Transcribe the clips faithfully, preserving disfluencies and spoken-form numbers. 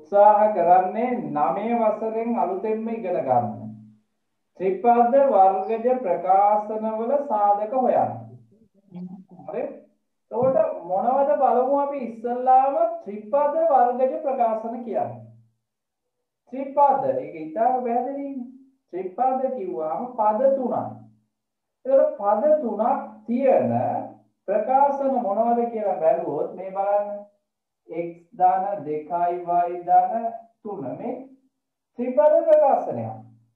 උත්සාහ කරන්නේ නවය වසරෙන් අලුතෙන්ම ඉගෙන ගන්න. ත්‍රිපද වර්ගජ ප්‍රකාශනවල සාධක හොයන්න. හරි? එතකොට මොනවද බලමු අපි ඉස්සල්ලාම ත්‍රිපද වර්ගජ ප්‍රකාශන කියන්නේ. ත්‍රිපද ඒක ඉතාම පැහැදිලිනේ. ත්‍රිපද කිව්වම පද තුනක්. ඒතකොට පද තුනක් තියෙන ප්‍රකාශන මොනවද කියලා බැලුවොත් මේ බලන්න x ධන දෙකයි y ධන තුන මේ ත්‍රිපද ප්‍රකාශනයක්.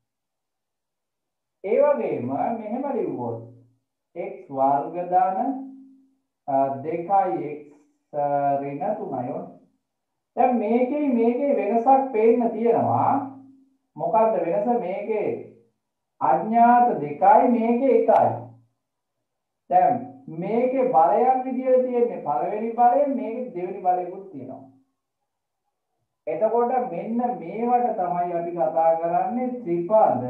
ඒ වගේම මෙහෙම ලිව්වොත් x වර්ග ධන දෙකයි x ඍණ තුනයි. දැන් මේකේ මේකේ වෙනසක් පේන්න තියෙනවා. මොකද්ද වෙනස? මේකේ අඥාත දෙකයි මේකේ එකයි. දැන් මේකේ බලයක් විදියට තියෙන්නේ පළවෙනි බලය, මේකේ දෙවෙනි බලයකුත් තියෙනවා. එතකොට මෙන්න මේවට තමයි අපි කතා කරන්නේ ත්‍රිපද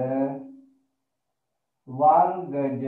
වර්ගජ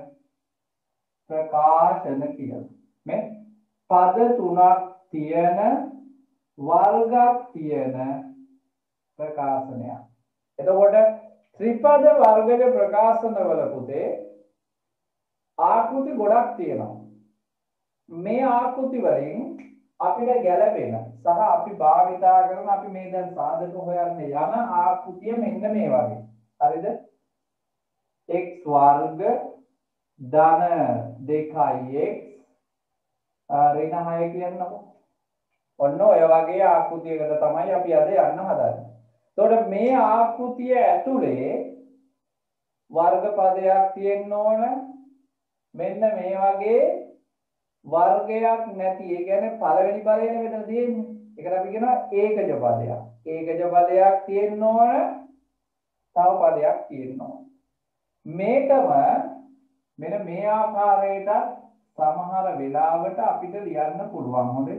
ප්‍රකාශන කියලා. මේ පද තුනක් තියෙන වර්ගයක් තියෙන ප්‍රකාශනයක්. එතකොට ත්‍රිපද වර්ගජ ප්‍රකාශනවල පුතේ ආකෘති ගොඩක් තියෙනවා. මේ ආකෘති වලින් අපිට ගැළපෙන සහ අපි භාවිතා කරන අපි මේ දැන් සාධක හොයන්න යන ආකෘතිය මෙන්න මේ වගේ. හරිද? x වර්ග ධන දෙකයි x ඍණ හය කියන්නකො. ඔන්න ඔය වගේ ආකෘතියකට තමයි අපි අද යන්න හදන්නේ. එතකොට මේ ආකෘතිය ඇතුලේ වර්ග පදයක් තියෙන්න ඕන. මෙන්න මේ වගේ වර්ගයක් නැති. ඒ කියන්නේ පළවෙනි බලයනේ මෙතන තියෙන්නේ. ඒකට අපි කියනවා ඒකජ පදයක්. ඒකජ පදයක් තියෙන්න ඕන. තව පදයක් තියෙන්න ඕන. මේකම මෙන්න මේ ආකාරයට සමහර වෙලාවට අපිට ලියන්න පුළුවන්. හොඳේ.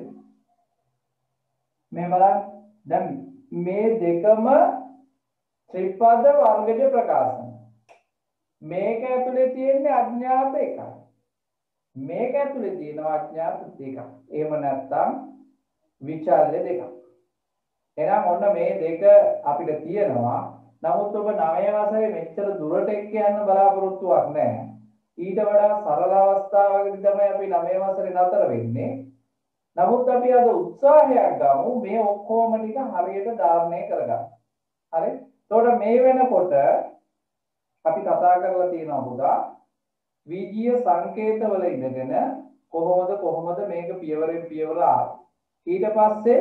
මේ බලන්න. දැන් මේ දෙකම ත්‍රිපද වර්ගජ ප්‍රකාශන. මේක ඇතුලේ තියෙන්නේ අඥාත එකක්. මේක ඇතුලේ තියෙනවා අඥාත දෙකක්. එහෙම නැත්නම් විචල්්‍ය දෙකක්. එහෙනම් ඔන්න මේ දෙක අපිට තියෙනවා. නමුත් ඔබ නවය වසරේ මෙච්චර දුරට එක්ක යන්න බලාපොරොත්තුවක් නැහැ. ඊට වඩා සරල අවස්ථාවකදී තමයි අපි නවය වසරේ නතර වෙන්නේ. නමුත් අපි අද උත්සාහයක් ගමු මේ ඔක්කොම ටික හරියට ධාරණය කරගන්න. හරි? එතකොට මේ වෙනකොට අපි කතා කරලා තියෙනවා පුතා විජීය සංකේතවල ඉඳගෙන කොහොමද කොහොමද මේක පියවරෙන් පියවර ආවේ. ඊට පස්සේ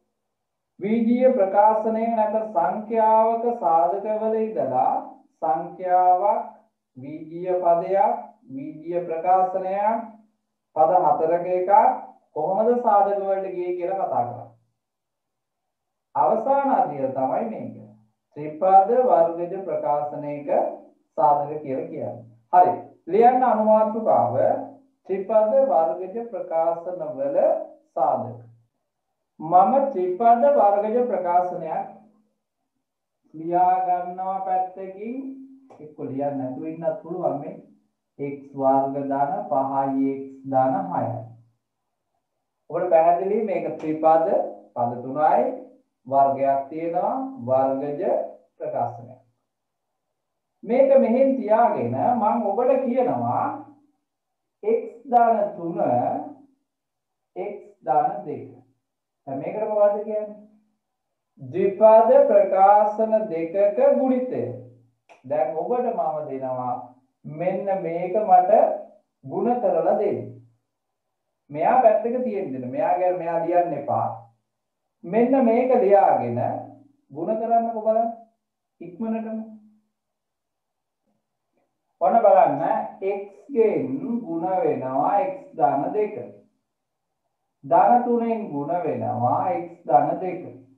විජීය ප්‍රකාශනයේ නැත්නම් සංඛ්‍යාවක සාධකවල ඉඳලා සංඛ්‍යාවක් විජීය පදයක් විජීය ප්‍රකාශනයක් පද හතරක එකක් කොහොමද සාධක වලට ගියේ කියලා කතා කරා. අවසාන අධ්‍යය තමයි මේක. ත්‍රිපද වර්ගජ ප්‍රකාශනයක සාධක කියලා කියන්නේ. හරි. ලියන්න අනුමාත්‍රකාව ත්‍රිපද වර්ගජ ප්‍රකාශනවල සාධක. මම ත්‍රිපද වර්ගජ ප්‍රකාශනයක් ලියා ගන්නවා පැත්තකින් එක්ක ලියන්න නැතුව ඉන්නත් පුළුවන් මේ x වර්ග ධන පහයි x ධන හයයි. ඔබට පැහැදිලි මේක ත්‍රිපද පද තුනයි වර්ගයක් තියෙනවා වර්ගජ ප්‍රකාශනයක්. මේක මෙහෙන් තියාගෙන මම ඔබට කියනවා x ධන තුන x ධන දෙක. දැන් මේකට මොකද්ද කියන්නේ? ද්විපද ප්‍රකාශන දෙකක ගුණිතය. දැන් ඔබට මම දෙනවා මෙන්න මේක මට ಗುಣ කරලා දෙන්න. මෙයා පැත්තක තියෙන්න. මෙයා ගැන මෙයා ලියන්න එපා. මෙන්න මේක ලියාගෙන ಗುಣ කරන්නකො බලන්න. ඉක්මනටම. ඔන්න බලන්න x ගෙන් ಗುಣ වෙනවා x ධන දෙක. ධන තුනෙන් ಗುಣ වෙනවා x ධන දෙක.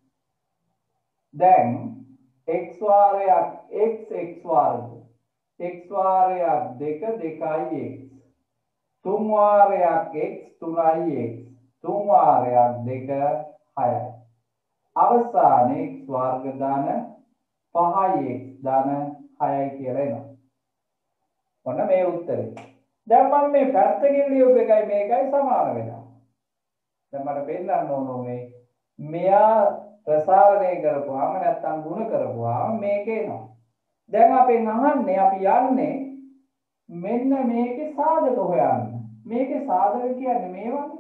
දැන් x වාරයක් x x වර්ග x වාරයක් දෙක දෙකයි x තුන් වාරයක් x තුනයි x තුන් වාරයක් දෙක හයයි. අවසානයේ x වර්ග ධන පහයි x ධන හයයි කියලා එනවා. ඔන්න මේ උත්තරේ. දැන් මම මේ පැත්තකින් ලියුව එකයි මේකයි සමාන වෙනවා. දැන් මට පෙන්නන්න ඕන උනේ මෙයා ප්‍රසාරණය කරපුවාම නැත්තම් ගුණ කරපුවාම මේක එනවා. දැන් අපෙන් අහන්නේ අපි යන්නේ මෙන්න මේකේ සාධක හොයන්න. මේකේ සාධක කියන්නේ මේවානේ.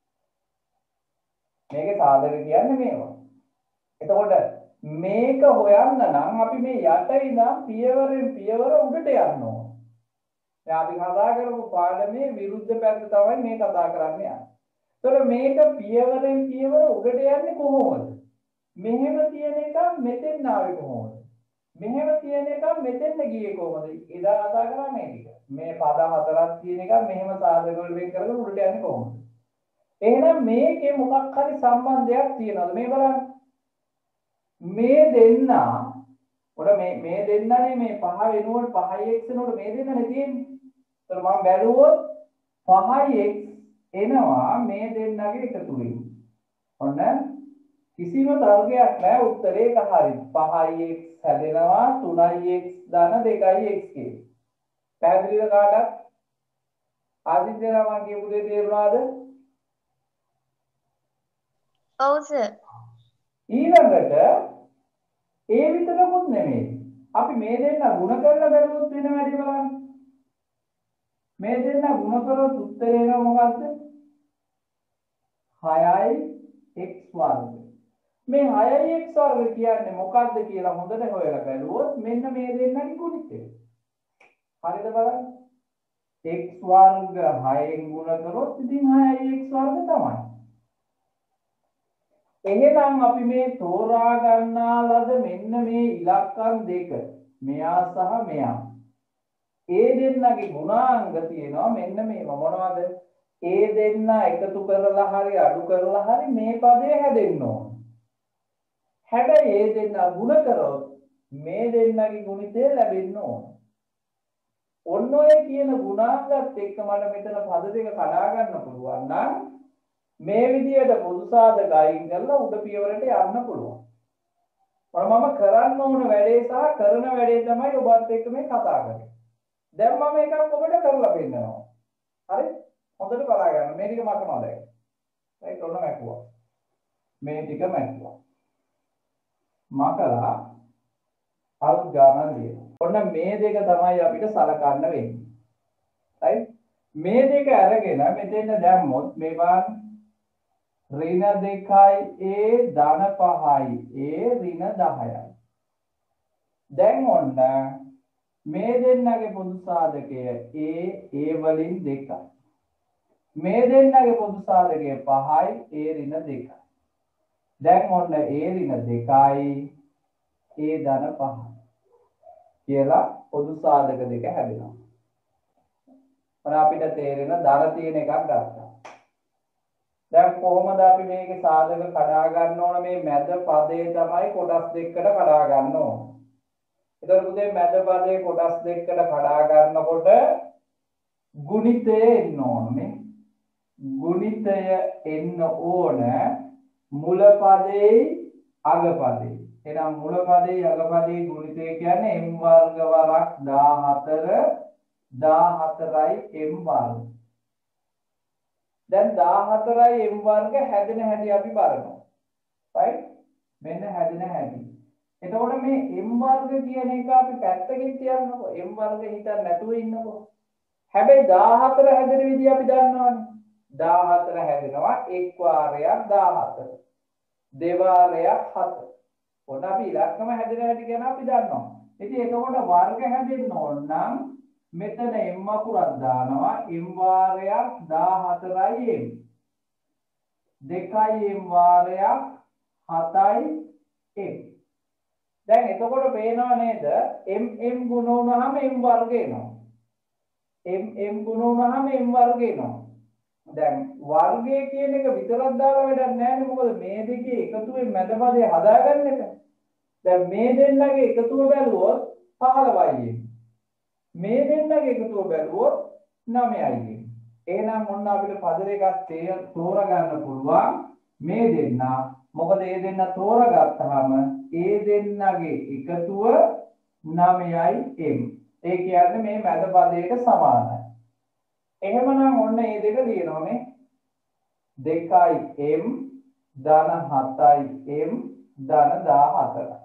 මේකේ සාධක කියන්නේ මේවා. එතකොට මේක හොයන්න නම් අපි මේ යට ඉඳන් පියවරෙන් පියවර උඩට යන්න ඕන. දැන් අපි කතා කරපු පාඩමේ විරුද්ධ පැත්ත තමයි මේ කතා කරන්නේ. ඒතර මේක පියවරෙන් පියවර උඩට යන්නේ කොහොමද? මෙහෙම තියෙන එක මෙතෙන් ආවේ කොහොමද? මෙහෙම තියෙන එක මෙතෙන් ගියේ කොහොමද? එදා කතා කරා මේ ටික. මේ පද හතරක් තියෙන එක මෙහෙම සාධක වල වෙන් කරගෙන උඩට යන්නේ කොහොමද? එහෙනම් මේකේ මොකක් හරි සම්බන්ධයක් තියෙනවද? මේ බලන්න. මේ දෙන්න උඩ මේ මේ දෙන්නනේ මේ පහ වෙනුවට පහයි x වෙනුවට මේ දෙන්නනේ තියෙන්නේ. ඒතර මම බැලුවොත් පහයි x එනවා මේ දෙන්නගේ එකතු වෙන්නේ. ඔන්න කිසිම තර්කයක් නැහැ උත්තරේ එක හරියි. පහයි x හැදෙනවා තුනයි x ධන දෙකයි x කියේ. පැහැදිලිද කාටත්? ආදිත්‍යලා මම කියපු දේ තේරුණාද? ඔව් සර්. ඊළඟට ඒ විතරකුත් නෙමෙයි. අපි මේ දෙන්න ಗುಣ කරලා බැලුවොත් වෙන වැඩි බලන්න. මේ දෙන්න ಗುಣ කරොත් උත්තරේ එනවා මොකද්ද? හයයි x වර්ග. මේ හයයි x වර්ග කියන්නේ මොකද්ද කියලා හොඳට හොයලා බැලුවොත් මෙන්න මේ දෙන්නගේ ගුණිතය. හරිද බලන්න? x වර්ග හයෙන් ගුණ කරොත් ඉතින් හයයි x වර්ග තමයි. එහෙනම් අපි මේ තෝරා ගන්නා ලද මෙන්න මේ ඉලක්කම් දෙක මෙයා සහ මෙයා ඒ දෙන්නගේ ගුණාංග තියෙනවා මෙන්න මේව මොනවද ඒ දෙන්න එකතු කරලා හරි අඩු කරලා හරි මේ පදේ හැදෙන්න ඕන හැබැයි ඒ දෙන්න ගුණ කරොත් මේ දෙන්නගේ ගුණිතය ලැබෙන්න ඕන ඔන්න ඔය කියන ගුණාංගත් එක්ක මට මෙතන පද දෙක කඩා ගන්න පුළුවන් නම් මේ විදියට පොදු සාධක අයින් කරලා උඩ පියවරට යන්න පුළුවන්. මම කරන්න ඕන වැඩේ සහ කරන වැඩේ තමයි ඔබත් එක්ක මේ කතා කරන්නේ. දැන් මම එකක් ඔබට කරලා පෙන්නනවා. හරි? හොඳට බලා ගන්න. මේ ටික මකනවා දැන්. right ඔන්න මැකුවා. මේ ටික මැකුවා. මකලා අලුත් ගානක් ලියනවා. ඔන්න මේ දෙක තමයි අපිට සලකන්න වෙන්නේ. right? මේ දෙක අරගෙන මෙතෙන් දැම්මොත් මේ බලන්න ඍණ දෙකයි a ධන පහයි a ඍණ දහයයි. දැන් ඔන්න මේ දෙන්නගේ පොදු සාධකය a a වලින් දෙකයි. මේ දෙන්නගේ පොදු සාධකය පහයි a ඍණ දෙකයි. දැන් ඔන්න a ඍණ දෙකයි a ධන පහයි කියලා පොදු සාධක දෙක හැදෙනවා. මොන අපිට තේරෙන ධන තියෙන එකක් ගත්තා. දැන් කොහොමද අපි මේකේ සාධක කඩා ගන්න ඕන මේ මැද පදේ තමයි කොටස් දෙකකට කඩා ගන්න ඕන. ඒතර පුතේ මැද පදේ කොටස් දෙකකට කඩා ගන්නකොට ගුණිතය එන්න ඕනේ. ගුණිතය එන්න ඕන මුල පදේ අග පදේ. එහෙනම් මුල පදේ අග පදේ ගුණිතය කියන්නේ m වර්ග වරක් දාහතර දාහතරයි m වර්ග. දැන් දාහතරයි m වර්ග හැදෙන හැටි අපි බලනවා. right? මෙන්න හැදෙන හැටි. එතකොට මේ m වර්ග කියන එක අපි පැත්තකින් තියන්නකො. m වර්ග හිතන්න නැතුව ඉන්නකො. හැබැයි දාහතර හැදෙන විදිහ අපි දන්නවනේ. දාහතර හැදෙනවා එක් වාරයක් දාහතර. දෙවාරයක් හතර. ඔන්න අපි ඉලක්කම හැදෙන හැටි ගැන අපි දන්නවා. ඉතින් එතකොට වර්ග හැදෙන්න ඕන නම් මෙතන m අකුරක් දානවා m වාරයක් දාහතරයි m දෙකයි m වාරයක් හතයි m දැන් එතකොට පේනව නේද m m ගුණ වුණාම m වර්ග එනවා m m ගුණ වුණාම m වර්ග එනවා දැන් වර්ගය කියන එක විතරක් දාලා වැඩක් නැහැ නේ මොකද මේ දෙකේ එකතුවෙන් මැද පදේ හදාගන්න එක දැන් මේ දෙන්නගේ එකතුව බැලුවොත් පහළොවයි මේ දෙන්නගේ එකතුව බැලුවොත් නවයයි. එහෙනම් මොන්න අපිට පද දෙකක් තෝරා ගන්න පුළුවන් මේ දෙන්න. මොකද මේ දෙන්න තෝරාගත්තාම ඒ දෙන්නගේ එකතුව නවයයි m. ඒ කියන්නේ මේ මැද පදයට සමානයි. එහෙමනම් ඔන්න මේ දෙක ලියනවා මේ දෙකයි m ධන හතයි m ධන දාහතරයි.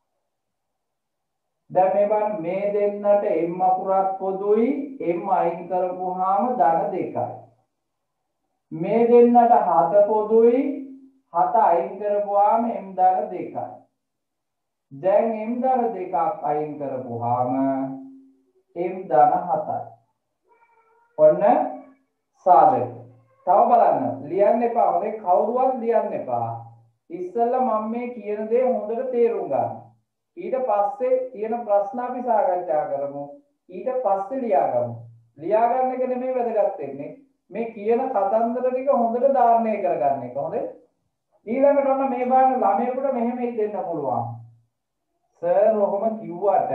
දැන් මේ බලන්න මේ දෙන්නට m අකුරක් පොදුයි m අයින් කරපුවාම ධන දෙකයි. මේ දෙන්නට හත පොදුයි හත අයින් කරපුවාම m ධන දෙකයි. දැන් m ධන දෙකක් අයින් කරපුවාම m ධන හතයි. ඔන්න සාධක. තව බලන්න ලියන්න එපා. ඔතේ කවුරුවත් ලියන්න එපා. ඉස්සෙල්ලා මම මේ කියන දේ හොඳට තේරුම් ගන්න. ඊට පස්සේ තියෙන ප්‍රශ්න අපි සාකච්ඡා කරමු. ඊට පස්සේ ලියාගමු. ලියා ගන්න එක නෙමෙයි වැදගත් වෙන්නේ. මේ කියන කතන්දර ටික හොඳට ධාරණය කරගන්න එක. හොඳේ? ඊළඟට ඔන්න මේ බලන්න ළමයෙකුට මෙහෙම දෙන්න පුළුවන්. සර් ඔහොම කිව්වට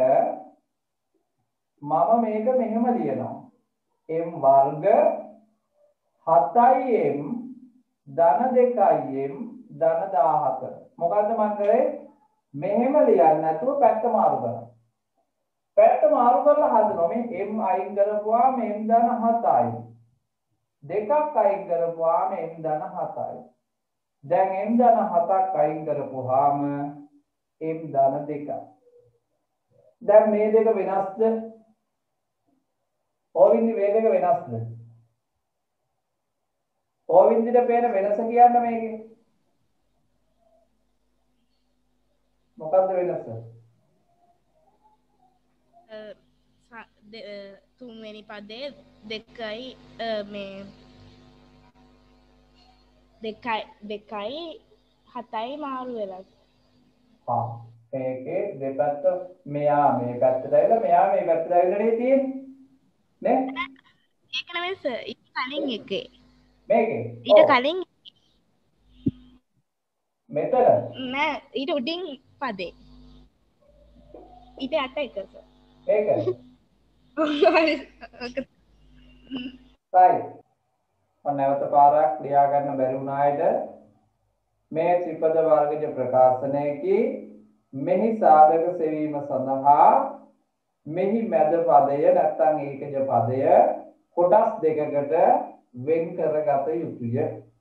මම මේක මෙහෙම ලියනවා. m වර්ග හතයි m ධන දෙකයි m ධන දාහතර. මොකද්ද මම කරේ? මෙහෙම ලියන්න නැතුව පැත්ත මාරු කරනවා. පැත්ත මාරු කරලා හදනවා. මේ m අයින් කරපුවාම m ධන හතයි. දෙකක් අයින් කරපුවාම m ධන හතයි. දැන් m ධන හතක් අයින් කරපුවාම m ධන දෙකයි. දැන් මේ දෙක වෙනස්ද? ඕවින්දි මේ දෙක වෙනස්ද? ඕවින්දිට පේන වෙනස කියන්න මේකේ. මොකක්ද වෙනස? තුන්වෙනි පදේ දෙකයි මේ දෙකයි දෙකයි හතයි මාරු වෙලා. හා මේකේ දෙපැත්ත මෙයා මේ පැත්තට ඇවිල්ලා මෙයා මේ පැත්තට ඇවිල්ලා තියෙන්නේ නේ? ඒක නෙමෙයි සර්. ඊට කලින් එකේ. මේකේ. ඊට කලින් මෙතන නෑ ඊට උඩින් පදේ. ඊට යට එක සර්. ඒක. right. මම නැවත පාරක් ලියා ගන්න බැරි වුණායිද මේ ත්‍රිපද වර්ගජ ප්‍රකාශනයේකි මෙහි සාධක සෙවීම සඳහා මෙහි මැද පදය නැත්නම් ඒකජ පදය කොටස් දෙකකට වෙන් කරගත යුතුය.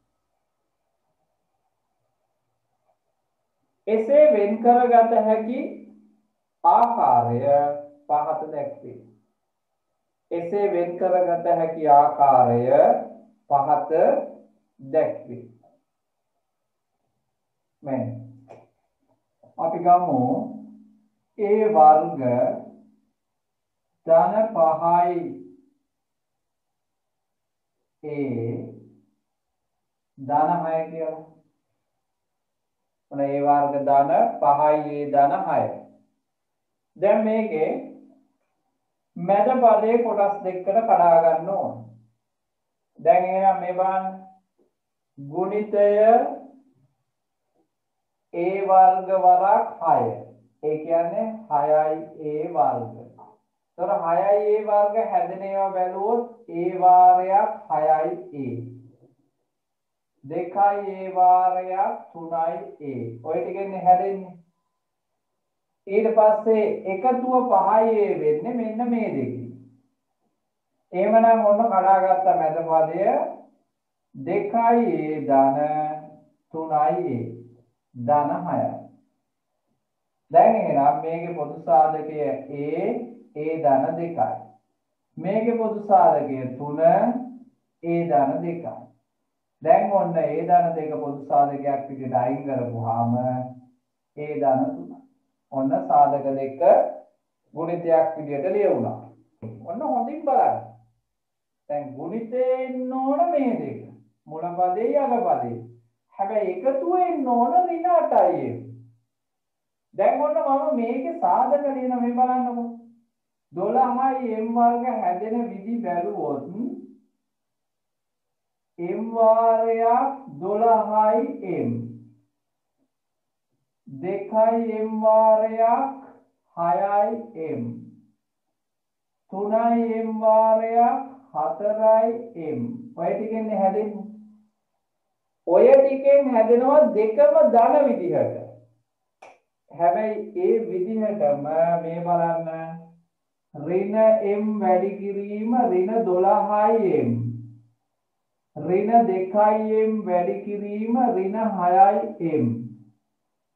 එසේ වෙන් කරගත හැකි ආකාරය පහත දැක්වේ. එසේ වෙන් කරගත හැකි ආකාරය පහත දැක්වේ. මෙන්න අපි ගමු a වර්ග ධන පහයි a ධන හය කියලා. ඔන්න a වර්ග ධන පහයි a ධන හය. දැන් මේකේ මැද පදේ කොටස් දෙකකට කඩා ගන්න ඕන. දැන් එහෙනම් මේ බලන්න ගුණිතය a වර්ග වරක් හය. ඒ කියන්නේ හයයි a වර්ග. ඒතර හයයි a වර්ග හැදෙන ඒවා බැලුවොත් a වාරයක් හයයි a. දෙකයි a වාරයක් තුනයි a. ඔය ටිකෙන්නේ හැදෙන්නේ. ඊට පස්සේ එකතුව පහයි a වෙන්නේ මෙන්න මේ දෙකේ. එහෙමනම් ඔන්න කඩාගත්ත මැද පදය දෙකයි a ධන තුනයි a ධන හයයි. දැන් එහෙනම් මේකේ පොදු සාධකය a a ධන දෙකයි. මේකේ පොදු සාධකය තුන a ධන දෙකයි. දැන් ඔන්න a ධන දෙක පොදු සාධකයක් විදිහට අයින් කරපුවාම a ධන තුනයි. ඔන්න සාධක දෙක ගුණිතයක් විදිහට ලියුණා. ඔන්න හොඳින් බලන්න. දැන් ගුණිතේ එන්න ඕන මේ දෙක. මුල පදේ අග පදේ. හැබැයි එකතුව එන්න ඕන ඍණ අටයි. දැන් ඔන්න මම මේකේ සාධක ලියන මේ බලන්නකො. දොළහයි m වර්ග හැදෙන විදි බැලුවොත් m වාරයක් දොළහයි m. දෙකයි m වාරයක් හයයි m. තුනයි m වාරයක් හතරයි m. ඔය ටිකෙන් හැදෙන්නේ. ඔය ටිකෙන් හැදෙනවා දෙකම ධන විදිහට. හැබැයි ඒ විදිහටම මේ බලන්න ඍණ m වැඩි කිරීම ඍණ දොළහයි m. ඍණ දෙකයි m වැඩි කිරීම ඍණ හයයි m.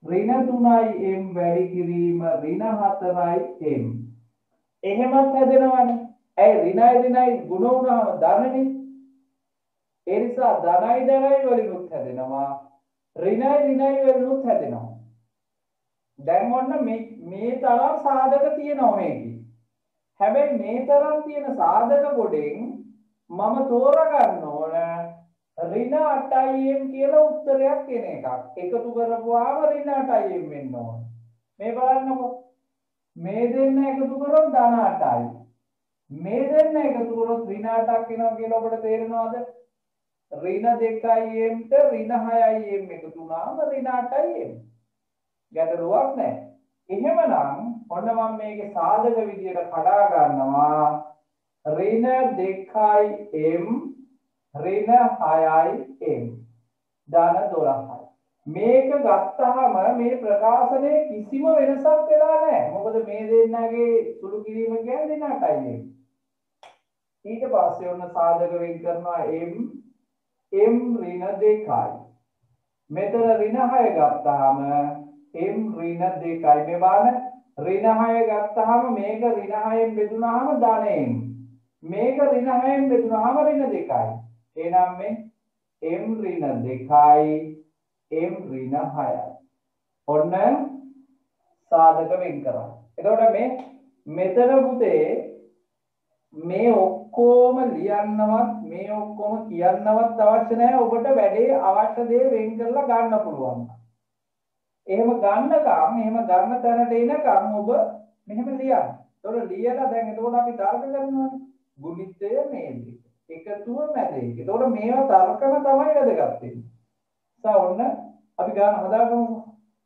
ඍණ තුනයි m වැඩි කිරීම ඍණ හතරයි m. එහෙමත් හැදෙනවනේ. ඇයි ඍණයි ඍණයි ගුණ වුණාම ධනනේ. ඒ නිසා ධනයි ධනයි වලිනුත් හැදෙනවා. ඍණයි ඍණයි වලිනුත් හැදෙනවා. දැන් ඔන්න මේ මේ තරම් සාධක තියෙනවා මේකේ. හැබැයි මේ තරම් තියෙන සාධක ගොඩෙන් මම තෝරගන්න ඕන ඍණ අටයි m කියලා උත්තරයක් එන එකක්. එකතු කරපුවාම ඍණ අටයි m වෙන්න ඕන. මේ බලන්නකො. මේ දෙන්න එකතු කරොත් ධන අටයි. මේ දෙන්න එකතු කරොත් ඍණ අටක් එනවා කියලා ඔබට තේරෙනවද? ඍණ දෙකයි m ට ඍණ හයයි m එකතු වුණාම ඍණ අටයි m. ගැටලුවක් නැහැ. එහෙමනම් ඔන්න මම මේකේ සාධක විදියට කඩා ගන්නවා ඍණ දෙකයි m ඍණ හයයි m ධන දොළහයි. මේක ගත්තාම මේ ප්‍රකාශනයේ කිසිම වෙනසක් වෙලා නැහැ. මොකද මේ දෙන්නගේ සුළු කිරීම කියන්නේ ඍණ අටයි m. ඊට පස්සේ ඔන්න සාධක වෙන් කරනවා m m ඍණ දෙකයි. මෙතන ඍණ හය ගත්තාම m ඍණ දෙකයි. මේ බලන්න ඍණ හය ගත්තාම මේක ඍණ හයෙන් බෙදුනහම ධන m. මේක ඍණ හයෙන් බෙදුනහම ඍණ දෙකයි. එහෙනම් මේ m ඍණ දෙකයි m ඍණ හයයි. ඔන්න සාධක වෙන් කරා. එතකොට මේ මෙතන පුතේ මේ ඔක්කොම ලියන්නවත් මේ ඔක්කොම කියන්නවත් අවශ්‍ය නැහැ. ඔබට වැඩේ අවශ්‍ය දේ වෙන් කරලා ගන්න පුළුවන්. එහෙම ගන්නකම් එහෙම ගන්න තැනට එනකම් ඔබ මෙහෙම ලියන්න. එතකොට ලියලා දැන් එතකොට අපි තර්ක කරනවානේ. ගුණිතය නේද? එකතුව මැද එක. එතකොට මේවා තර්කම තමයි වැදගත් වෙන්නේ. සා ඔන්න අපි ගන්න හදාගමු.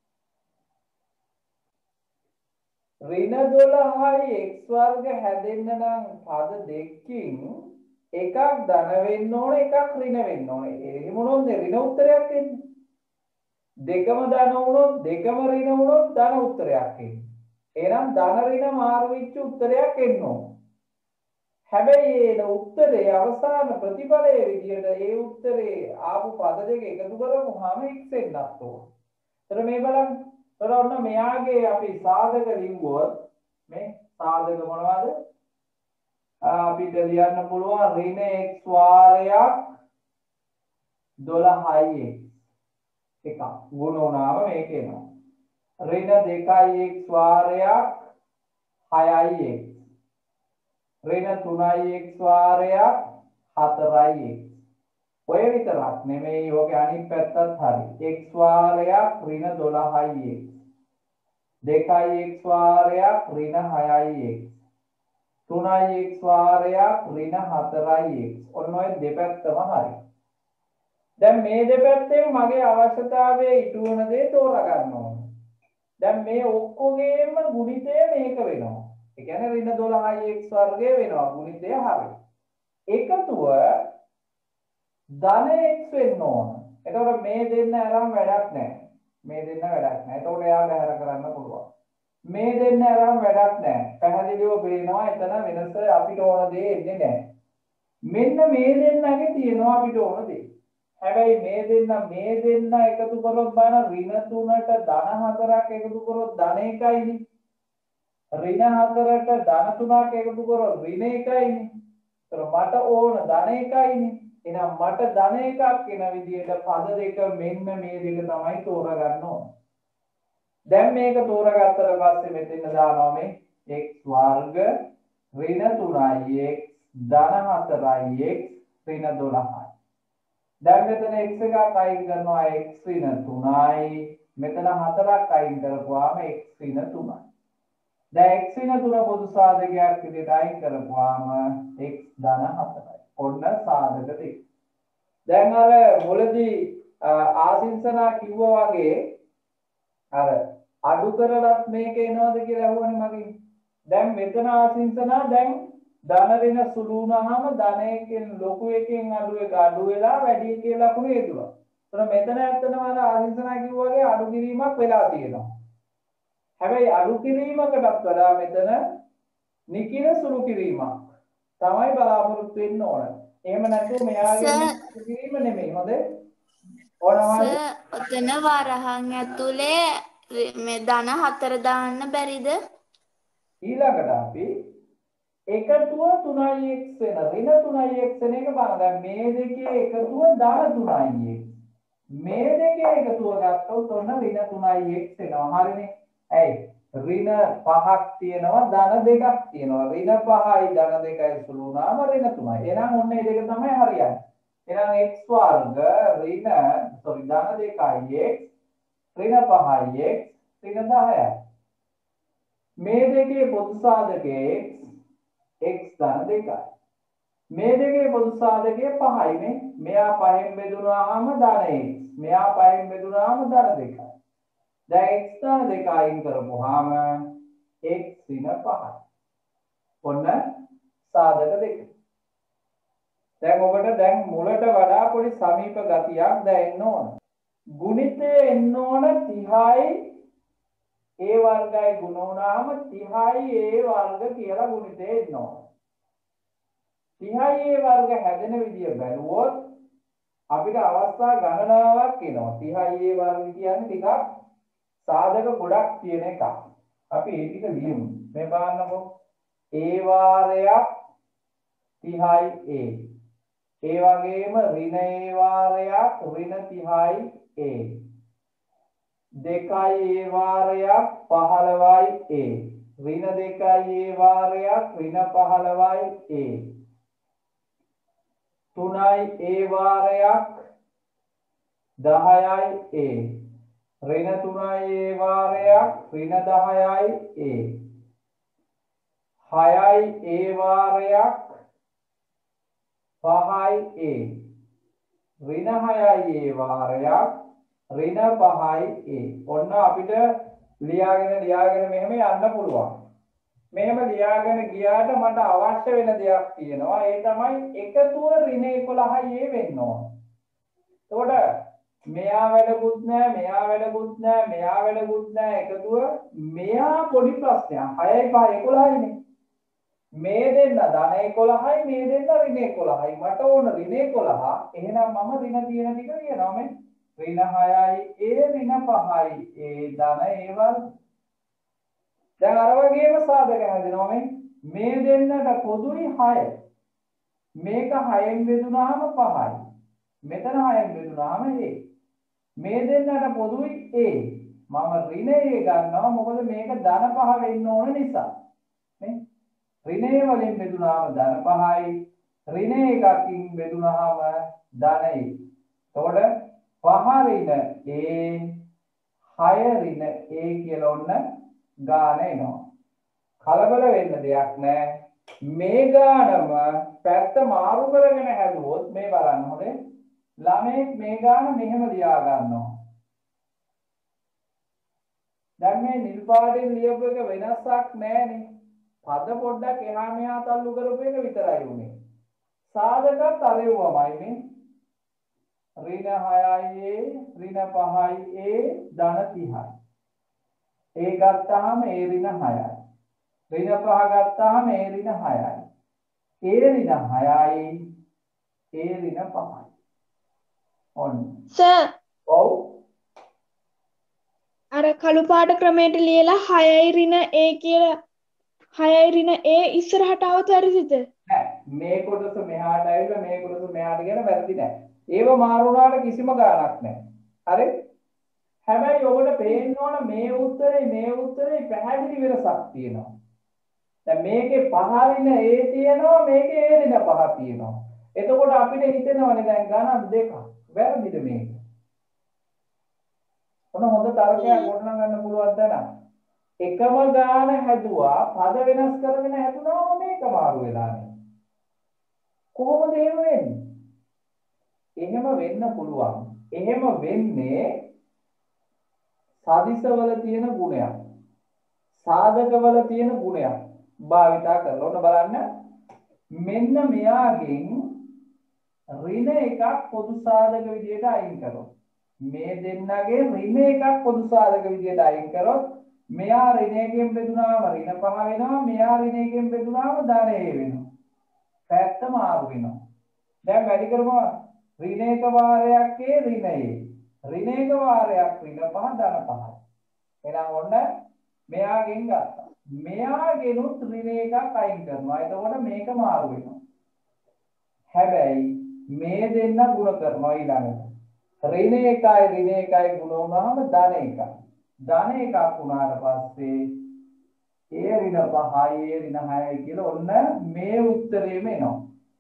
ඍණ දොළහයි x වර්ග හැදෙන්න නම් පද දෙකකින් එකක් ධන වෙන්න ඕන එකක් ඍණ වෙන්න ඕන. එහෙම වුණොත් ඍණ උත්තරයක් එන්නේ. දෙකම ධන වුණොත් දෙකම ඍණ වුණොත් ධන උත්තරයක් එන්නේ. එහෙනම් ධන ඍණ මාරු වෙච්ච උත්තරයක් එන්න ඕන. හැබැයි ඒ උත්තරේ අවසාන ප්‍රතිඵලයේ විදියට ඒ උත්තරේ ආපු පද දෙක එකතු කරපුවාම x එන්නත් ඕන. එතන මේ බලන්න. එතන ඔන්න මෙයාගේ අපි සාධක ලිව්වොත් මේ සාධක මොනවද? අපිට ලියන්න පුළුවන් ඍණ x වාරයක් දොළහයි x. එකක් ගුණ වුණාම මේක එනවා. ඍණ දෙකයි x වාරයක් හයයි x. ඍණ තුනයි x වාරයක් හතරයි x. ඔය විතරක් නෙමෙයි ඔගේ අනිත් පැත්තත් හරි. x වාරයක් ඍණ දොළහයි x. දෙකයි x වාරයක් ඍණ හයයි x. තුනයි x වාරයක් ඍණ හතරයි x. ඔන්න ඔය දෙපැත්තම හරි. දැන් මේ දෙපැත්තෙන් මගේ අවශ්‍යතාවයේ ඉටු වෙන දේ තෝරා ගන්න ඕනේ. දැන් මේ ඔක්කොගේම ගුණිතය මේක වෙනවා. ඒ කියන්නේ ඍණ දොළහයි x වර්ගය වෙනවා. ගුණිතය හරි. එකතුව ධන x වෙන්න ඕන. එතකොට මේ දෙන්න අරන් වැඩක් නැහැ. මේ දෙන්න වැඩක් නැහැ. එතකොට එයා බැහැර කරන්න පුළුවන්. මේ දෙන්න අරන් වැඩක් නැහැ. පැහැදිලිව පේනවා එතන වෙනස අපිට ඕන දේ එන්නේ නැහැ. මෙන්න මේ දෙන්නගේ තියෙනවා අපිට ඕන දේ. හැබැයි මේ දෙන්න මේ දෙන්න එකතු කරොත් බලන්න ඍණ තුනට ධන හතරක් එකතු කරොත් ධන එකයිනේ. ඍණ හතරට ධන තුනක් එකතු කරොත් ඍණ එකයිනේ. ඒතර මට ඕන ධන එකයිනේ. එහෙනම් මට ධන එකක් එන විදිහට පද දෙක මෙන්න මේ දෙක තමයි තෝරගන්න ඕන. දැන් මේක තෝරගත්තට පස්සේ මෙතෙන් දානවා මේ x වර්ග ඍණ තුනයි x ධන හතරයි x ඍණ දොළහයි. දැන් මෙතන x එකක් අයින් කරනවා x ඍණ තුනයි. මෙතන හතරක් අයින් කරපුවාම x ඍණ තුනයි. දැන් x ඍණ තුන පොදු සාධකයක් විදිහට අයින් කරපුවාම x ධන හතරයි. ඔන්න සාධක දෙක. දැන් අර මුලදී ආසින්සනා කිව්වා වගේ අර අඩු කරලත් මේක එනවද කියලා අහුවනේ මගෙන්. දැන් මෙතන ආසින්සනා දැන් ධන ඍණ සුළු වුණාම ධන එකෙන් ලොකු එකෙන් අඩු එක අඩු වෙලා වැඩි එකේ ලකුණු හේතුවා. එතන මෙතන ඇත්තටම අර ආසින්සනා කිව්වා වගේ අඩු කිරීමක් වෙලා තියෙනවා. හැබැයි අඩු කිරීමකටත් වඩා මෙතන නිකින සුළු කිරීමක් තමයි බලාපොරොත්තු වෙන්න ඕන. එහෙම නැතුව මෙයාගේ සුළු කිරීම නෙමෙයි. හොඳේ. ඕනවාද? ඔතන වරහන් ඇතුලේ මේ ධන හතර දාන්න බැරිද? ඊළඟට අපි එකතුව තුනයි x වෙන ඍණ තුනයි x වෙන එක බලන්න. දැන් මේ දෙකේ එකතුව ධන තුනයි x. මේ දෙකේ එකතුව ගත්තොත් ඔන්න ඍණ තුනයි x වෙනවා. හරිනේ. ඇයි? ඍණ පහක් තියෙනවා ධන දෙකක් තියෙනවා. ඍණ පහයි ධන දෙකයි සුළු වුණාම ඍණ තුනයි. එහෙනම් ඔන්න මේ දෙක තමයි හරියන්නේ. එහෙනම් x වර්ග ඍණ sorry ධන දෙකයි x ඍණ පහයි x ඍණ දහයයි. මේ දෙකේ පොදු සාධකයේ x ධන දෙකයි. මේ දෙකේ පොදු සාධකයේ පහයි නේ. මෙයා පහෙන් බෙදුනාම ධන x. මෙයා පහෙන් බෙදුනාම ධන දෙකයි. දැන් x ධන දෙක අයින් කරපුවාම x ඍණ පහයි. ඔන්න සාධක දෙක. දැන් ඔබට දැන් මුලට වඩා පොඩි සමීප ගතියක් දැනෙන්න ඕන. ගුණිතේ එන්න ඕන තිහයි a වර්ගයි ගුණ වුණාම තිහයි a වර්ග කියලා ගුණිතේ එන්න ඕන. තිහයි a වර්ග හැදෙන විදිය බැලුවොත් අපිට අවස්ථා ගණනාවක් එනවා. තිහයි a වර්ග කියන්නේ ටිකක් සාධක ගොඩක් තියෙන එකක්. අපි ඒ ටික ලියමු. මේ බලන්නකෝ. a වාරයක් තිහයි a. ඒ වගේම ඍණ a වාරයක් ඍණ තිහයි a. දෙකයි a වාරයක් පහළොවයි a. ඍණ දෙකයි a වාරයක් ඍණ පහළොවයි a. තුනයි a වාරයක් දහයයි a. ඍණ තුනයි a වාරයක් ඍණ දහයයි a. හයයි a වාරයක් පහයි a. ඍණ හයයි a වාරයක් ඍණ පහයි a. ඔන්න අපිට ලියාගෙන ලියාගෙන මෙහෙම යන්න පුළුවන්. මෙහෙම ලියාගෙන ගියාට මට අවශ්‍ය වෙන දෙයක් තියෙනවා. ඒ තමයි එකතුව ඍණ එකොළහයි a වෙන්න ඕන. එතකොට මෙයා වැඩකුත් නැහැ, මෙයා වැඩකුත් නැහැ, මෙයා වැඩකුත් නැහැ. එකතුව මෙයා පොඩි ප්‍රශ්නයක්. හයයි පහ එකොළහයි නේ. මේ දෙන්න ධන එකොළහයි, මේ දෙන්න ඍණ එකොළහයි. මට ඕන ඍණ එකොළහ. එහෙනම් මම ඍණ තියෙන ටික ලියනවා මේ. ඍණ හයයි a ඍණ පහයි a ධන a වර්ග. දැන් අර වගේම සාධක හැදෙනවා මේ. මේ දෙන්නට පොදුයි හය. මේක හයෙන් බෙදුනහම පහයි. මෙතන හයෙන් බෙදුනහම a. මේ දෙන්නට පොදුයි a. මම ඍණ a ගන්නවා මොකද මේක ධන පහ වෙන්න ඕන නිසා. නේ? ඍණ a වලින් බෙදුනහම ධන පහයි. ඍණ එකකින් බෙදුනහම ධන a. එතකොට පහ ඍණ a හය ඍණ a කියලා ඔන්න ගාන එනවා. කලබල වෙන්න දෙයක් නැහැ. මේ ගානම පැත්ත මාරු කරගෙන හැදුවොත් මේ බලන්න හොඳේ. ළමෙක් මේ ගාන මෙහෙම ලියා ගන්නවා. දැන් මේ නිල් පාටින් ලියපු එක වෙනසක් නැහැනේ. පද පොඩ්ඩක් එහා මෙහා තල්ලු කරපු එක විතරයි උනේ. සාධකත් අරෙව්වමයි මේ. ඍණ හයයි a ඍණ පහයි a ධන තිහයි. ඒ ගත්තාම ඒ ඍණ හයයි. ඍණ පහ ගත්තාම ඒ ඍණ හයයි. ඒ ඍණ හයයි ඒ ඍණ පහයි. ඔන්න. සර් ඔව්. අර කළු පාට ක්‍රමයට ලියලා හයයි ඍණ a කියලා හයයි ඍණ a ඉස්සරහට આવත වැරදිද? නෑ. මේ කොටස මෙහාට ඇවිල්ලා මේ කොටස මෙහාට කියන වැරදි නෑ. ඒව මාරු වුණාට කිසිම ගාණක් නෑ. හරි? හැබැයි ඔබට පේන්න ඕන මේ උත්තරේ මේ උත්තරේ පැහැදිලි වෙනසක් තියෙනවා. දැන් මේකේ පහ ඍණ a තියෙනවා මේකේ a ඍණ පහ තියෙනවා. එතකොට අපිට හිතෙනවනේ දැන් ගණන් දෙකක්. වැරදිද මේක? ඔන්න හොඳ තරකයක් ගොඩනගන්න පුළුවන් දැන. එකම ගාන හැදුවා පද වෙනස් කරගෙන හැදුනාම මේක මාරු වෙලා නේ. කොහොමද එහෙම වෙන්නේ? එහෙම වෙන්න පුළුවන්. එහෙම වෙන්නේ සදිසවල තියෙන ගුණයක්. සාධකවල තියෙන ගුණයක් භාවිතා කරලා ඔන්න බලන්න. මෙන්න මෙයාගෙන් ඍණ එකක් පොදු සාධක විදියට අයින් කරොත් මේ දෙන්නගේ ඍණ එකක් පොදු සාධක විදියට අයින් කරොත් මෙයා ඍණ එකෙන් බෙදුනාම ඍණ පහ වෙනවා. මෙයා ඍණ එකෙන් බෙදුනාම ධන a වෙනවා. පැත්ත මාරු වෙනවා. දැන් වැඩි කරමු ඍණ එක වාරයක් a ඍණ a ඍණ එක වාරයක් ඍණ පහ ධන පහයි. එහෙනම් ඔන්න මෙයාගෙන් ගත්තා. මෙයාගෙනුත් ඍණ එකක් අයින් කරනවා. එතකොට මේක මාරු වෙනවා. හැබැයි මේ දෙන්න ගුණ කරනවා ඊළඟට. ඍණ එකයි ඍණ එකයි ගුණ වුණාම ධන එකයි. ධන එකක් වුණාට පස්සේ ඒ ඍණ පහයි ඒ ඍණ හයයි කියලා ඔන්න මේ උත්තරේම එනවා.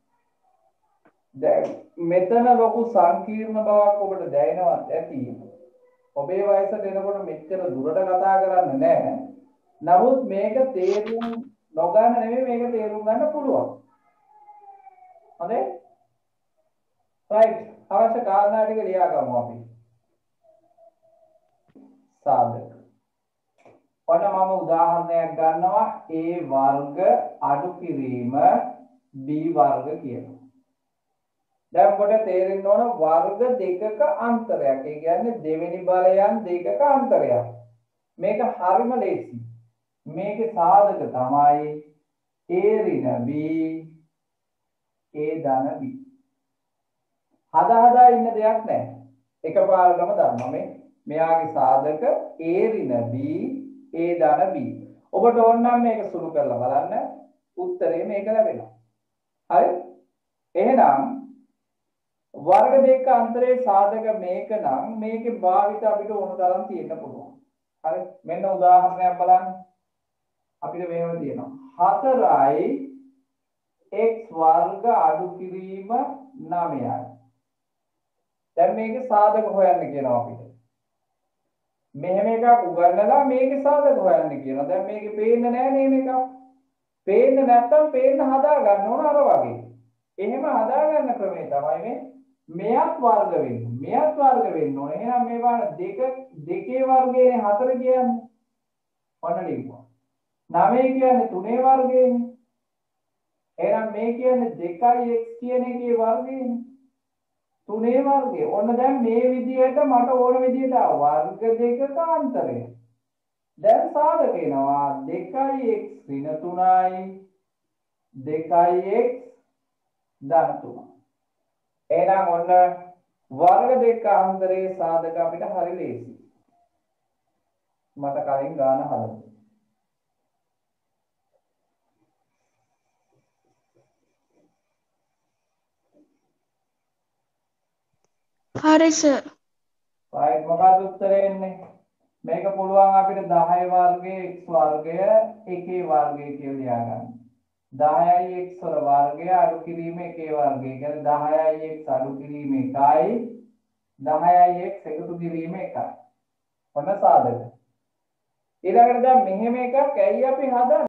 දැන් මෙතන ලොකු සංකීර්ණ බවක් ඔබට දැනෙනවත් ඇති. ඔබේ වයසට එනකොට මෙච්චර දුරට කතා කරන්න නැහැ. නමුත් මේක තේරුම් නොගන්න නෙමෙයි මේක තේරුම් ගන්න පුළුවන්. හොඳයි? right. අවශ්‍ය කාරණා ටික ලියා ගමු අපි. සාධක. ඔන්න මම උදාහරණයක් ගන්නවා a වර්ග අඩු කිරීම b වර්ග කියනවා. දැන් ඔබට තේරෙන්න ඕන වර්ග දෙකක අන්තරයක්. ඒ කියන්නේ දෙවෙනි බලයන් දෙකක අන්තරයක්. මේක හරිම ලේසි. මේකේ සාධක තමයි a ඍණ b a ධන b. හදා හදා ඉන්න දෙයක් නැහැ. එකපාරටම දාන්න මේ මෙයාගේ සාධක a ඍණ b a ධන b. ඔබට ඕන නම් මේක සුළු කරලා බලන්න. උත්තරේ මේක ලැබෙනවා. හරි? එහෙනම් වර්ග දෙක අතරේ සාධක මේක නම් මේකේ භාවිත අපිට ඕන තරම් තියෙන්න පුළුවන්. හරි? මෙන්න උදාහරණයක් බලන්න. අපිට මෙහෙම තියෙනවා. හතරයි x වර්ග අඩු කිරීම නවයයි. දැන් මේකේ සාධක හොයන්න කියනවා අපිට. මෙහෙම එකක් උගන්වලා මේකේ සාධක හොයන්න කියනවා. දැන් මේකේ පේන්නේ නැහැ නේ මේක. පේන්නේ නැත්තම් පේන්න හදා ගන්න ඕන අර වගේ. එහෙම හදා ගන්න ක්‍රමය තමයි මේ මෙයත් වර්ග වෙන්නේ. මෙයත් වර්ග වෙන්න ඕනේ. එහෙනම් මේ වань දෙක දෙකේ වර්ගයනේ හතර කියන්නේ. ඔන්න ලියුවා. නවය කියන්නේ තුනේ වර්ගයනේ. එහෙනම් මේ කියන්නේ දෙකයි x කියන එකේ වර්ගයනේ. තුනේ වර්ගය. ඔන්න දැන් මේ විදිහට මට ඕන විදිහට වර්ග දෙකක අන්තරය. දැන් සාධක එනවා දෙකයි x ඍණ තුනයි දෙකයි x ධන තුනයි. එහෙනම් ඔන්න වර්ග දෙක අන්තරේ සාධක අපිට හරි ලේසි. මට කලින් ගාන හදන්න. හරි සර්. right මොකක්ද උත්තරේ එන්නේ? මේක පුළුවන් අපිට දහය වර්ගයේ x වර්ගය එකේ වර්ගය කියලා ලියා ගන්න. දහයයි x වල වර්ගය අඩු කිරීම එකේ වර්ගය. කියන්නේ දහයයි x අඩු කිරීම එකයි දහයයි x එකතු කිරීම එකයි. ඔන්න සාධක. ඊළඟට දැන් මෙහෙම එකක් ඇයි අපි හදන්නේ?